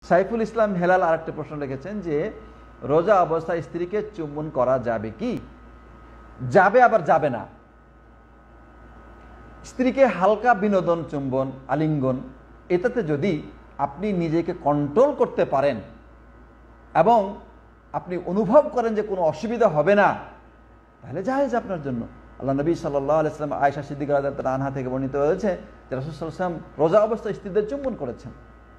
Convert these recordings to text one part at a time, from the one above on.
সাইফুল ইসলাম হেলাল আরেকটা প্রশ্ন লিখেছেন যে রোজা অবস্থায় স্ত্রীকে চুম্বন করা যাবে কি? যাবে, আবার যাবে না। স্ত্রীকে হালকা বিনোদন, চুম্বন, আলিঙ্গন, এটাতে যদি আপনি নিজেকে কন্ট্রোল করতে পারেন এবং আপনি অনুভব করেন যে কোনো অসুবিধা হবে না, তাহলে জায়েজ আপনার জন্য। আল্লাহ নবী সাল্লাল্লাহু আলাইহি ওয়াসাল্লাম আয়েশা সিদ্দিকা রাদিয়াল্লাহু আনহা থেকে বর্ণিত হয়েছে যে রাসূল সাল্লাল্লাহু আলাইহি ওয়াসাল্লাম রোজা অবস্থায় স্ত্রীদের চুম্বন করেছেন।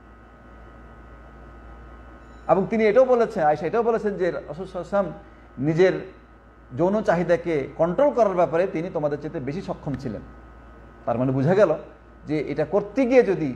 এবং তিনি এটাও বলেছেন, আয়েশা এটাও বলেছেন যে রাসূল সাল্লাল্লাহু আলাইহি ওয়াসাল্লাম নিজের যৌন চাহিদাকে কন্ট্রোল করার ব্যাপারে তিনি তোমাদের চেয়ে বেশি সক্ষম ছিলেন। তার মানে বোঝা গেল যে এটা করতে গিয়ে যদি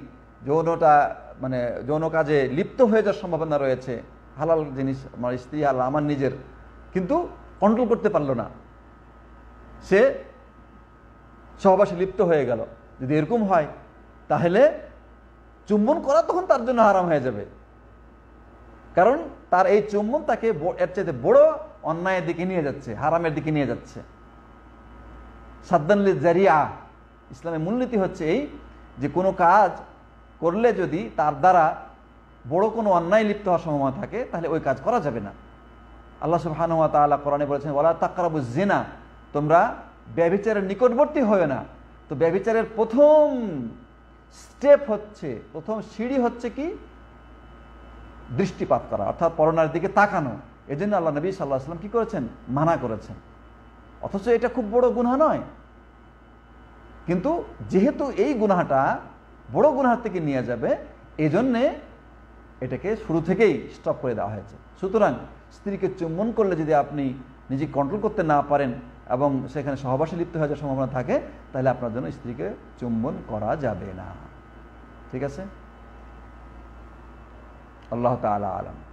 যৌন কাজে লিপ্ত হয়ে যাওয়ার সম্ভাবনা রয়েছে, হালাল জিনিস আমার স্ত্রী হালাল আমার নিজের, কিন্তু কন্ট্রোল করতে পারলো না, সে সহবাসে লিপ্ত হয়ে গেল, যদি এরকম হয় তাহলে চুম্বন করা তখন তার জন্য হারাম হয়ে যাবে। কারণ তার এই চুম্বন তাকে এর চাইতে বড় অন্যায়ের দিকে নিয়ে যাচ্ছে, হারামের দিকে নিয়ে যাচ্ছে। সাদ্দান লিল জারিয়া, ইসলামের মূলনীতি হচ্ছে এই যে কোনো কাজ করলে যদি তার দ্বারা বড় কোনো অন্যায় লিপ্ত হওয়ার সম্ভাবনা থাকে তাহলে ওই কাজ করা যাবে না। আল্লাহ সুবহানাহু ওয়া তাআলা কোরআনে বলেছেন ওয়ালা তাকরাবুজ জিনা, তোমরা ব্যভিচারের নিকটবর্তী হয়ো না। তো ব্যভিচারের প্রথম স্টেপ হচ্ছে, প্রথম সিঁড়ি হচ্ছে কি? দৃষ্টিপাত করা, অর্থাৎ পরনারীর দিকে তাকানো। এজন্য আল্লাহ নবী সাল্লাল্লাহু আলাইহি ওয়াসাল্লাম কি করেছেন? মানা করেছেন। অথচ এটা খুব বড় গুনাহ নয়, কিন্তু যেহেতু এই গুনাহটা বড় গুনাহ থেকে নিয়ে যাবে, এজন্যে এটাকে শুরু থেকেই স্টপ করে দেওয়া হয়েছে। সুতরাং স্ত্রীকে চুম্বন করলে যদি আপনি নিজে কন্ট্রোল করতে না পারেন এবং সেখানে সহবাসে লিপ্ত হয়ে যাওয়ার সম্ভাবনা থাকে, তাহলে আপনার জন্য স্ত্রীকে চুম্বন করা যাবে না। ঠিক আছে? আল্লাহ তাআলা আলাম।